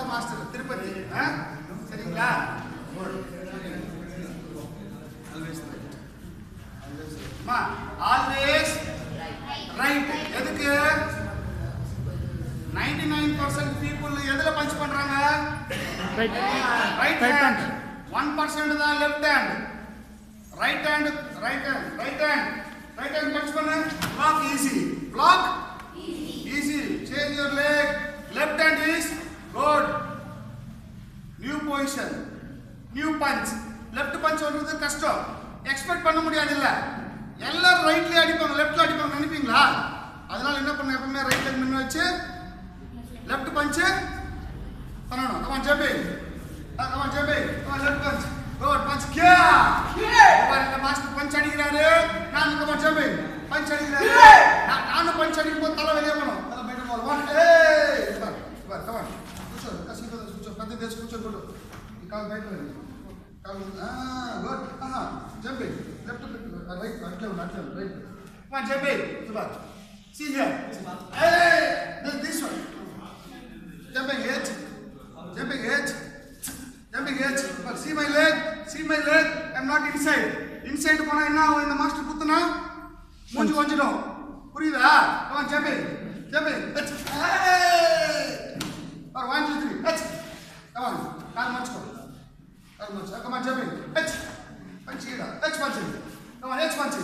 master Tirupati சரிங்களா always right எதுக்கு 99% people எதுல பஞ்ச் பண்றாங்க ரைட் ஹேண்ட் 1% தான் left hand right hand punch பண்ணு block easy change your leg left hand is good new position new punch left punch ஓடுறது கஷ்டம் expect பண்ண முடியாது இல்ல எல்லாரும் ரைட்ல அடிப்பாங்க லெஃப்ட்ல அடிப்பாங்க நினைப்பீங்களா அதனால என்ன பண்ண எப்பவுமே ரைட் leg முன்ன வச்சு left punch பண்ணனும் come on jumping left punch good punch இவர் இந்த மாஸ்டர் பஞ்ச் அடிக்கிறாரு நான் come on jumping பஞ்ச் அடிக்கிறாரு நானும் பஞ்ச் அடிக்கும்போது தலை வெளிய போணும் தலை பைட் போற one இவர் come on குச்சோ பத்து தேஸ் குச்சோ போடு கால் பைட் பண்ணு கால் good jumping left right right come on jumping இவர் see here hey this one jumping edge but see my leg I'm not inside போனா என்ன ஆகும் இந்த மாஸ்டர் குத்துனா மூஞ்சி வஞ்சிடும் புரியுதா come on jumping or 1 2 3 come on கால் மடிச்சுக்கோ come on jumping punch here come on punch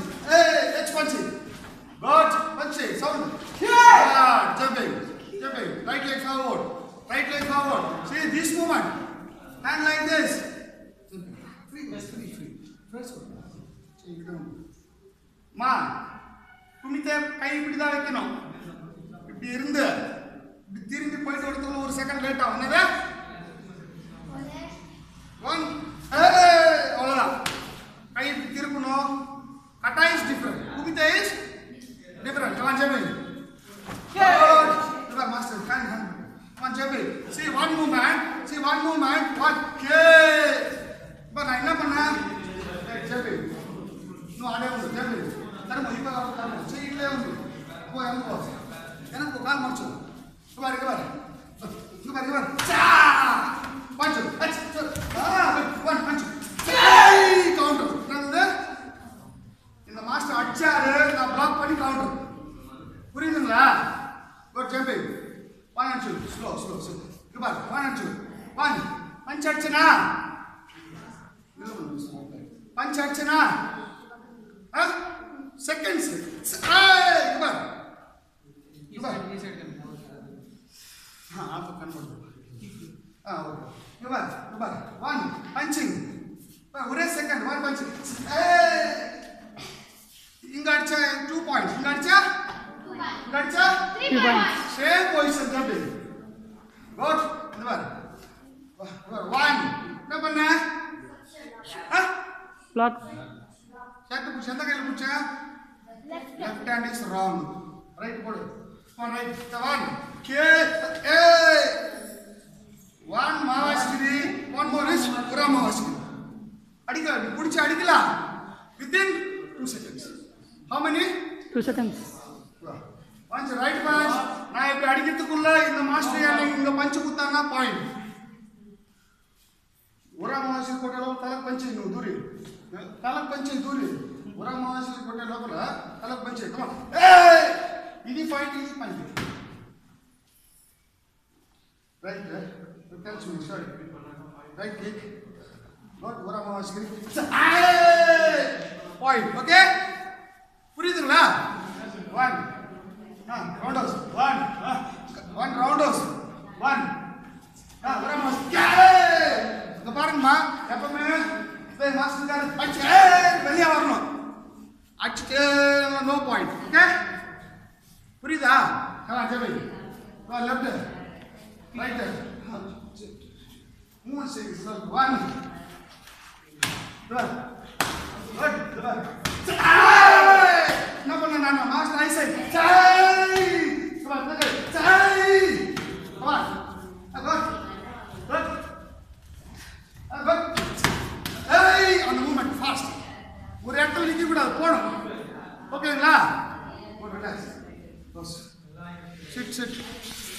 good punch sound jumping right leg forward see this movement hand like this free ma kumite kai ipdi da vekanum ipdi irundhu ipdi thiringi poitu oruthukku ஒரு second late ஆகும் என்னது one அவ்வளவுதான் கை இப்படி திருப்பணும் kata is different kumite is different come on jumping good master hand come on jumping see one movement one but I என்ன பண்ணா jumping no ade undu jumping தரமோ இப்ப தரமோ செய்யிலே உண்டு போ எனக்கு கால் மடிச்சு பாரு சா punch one punch counter என்னது இந்த மாஸ்டர் அடிச்சாரு நான் பிளாக் பண்ணி கவுண்டர் புரியுதுங்களா good jumping 1 and 2 slow come on 1 and 2 1 punch அடிச்சனா seconds come on आप कन्वर्ट okay one punching ஒரே செகண்ட் one punching இங்க அடிச்சா 2 points இங்க அடிச்சா 3 points same position jumping good one என்ன பண்ண block ஷாட் புஷ் எந்த கையில புடிச்ச left hand is wrong right போடு on right one one mavashkiri one more is pura mavashkiri adika pudicha adikala within 2 seconds how many 2 seconds once right punch na ipo adikirthukkulla indha master yani inga punch kuttanga point pura mavashkiri kotelo talak punch innu duri talak punch duri pura mavashkiri kotelo lokala talak punch come on idi point right tells me sorry right kick not pura mavashkiri point okay புரியுதுங்களா one roundhouse one roundhouse one pura mavashkiri இங்க பாருங்கம்மா எப்பவுமே போய் master கார punch வெளிய வரணும் அடிச்சிட்டு no point okay புரியுதா கமா ஜெபி go left right move six one good na panna na master I said come on come on good hey on the movement fast ஒரு இடத்துல நிக்க கூடாது போணும் ஓகேங்களா relax sit